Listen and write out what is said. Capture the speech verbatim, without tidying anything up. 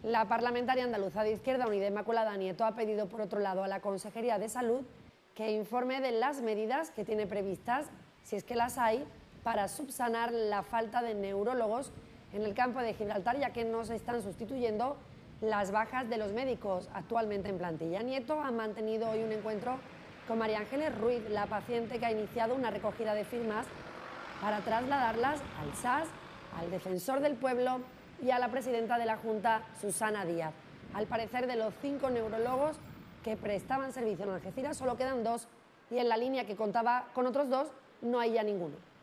La parlamentaria andaluza de Izquierda Unida, Inmaculada Nieto, ha pedido, por otro lado, a la Consejería de Salud que informe de las medidas que tiene previstas, si es que las hay, para subsanar la falta de neurólogos en el campo de Gibraltar, ya que no se están sustituyendo las bajas de los médicos actualmente en plantilla. Nieto ha mantenido hoy un encuentro con María Ángeles Ruiz, la paciente que ha iniciado una recogida de firmas para trasladarlas al S A S, al Defensor del Pueblo y a la presidenta de la Junta, Susana Díaz. Al parecer, de los cinco neurólogos que prestaban servicio en Algeciras, solo quedan dos, y en la línea que contaba con otros dos no hay ya ninguno.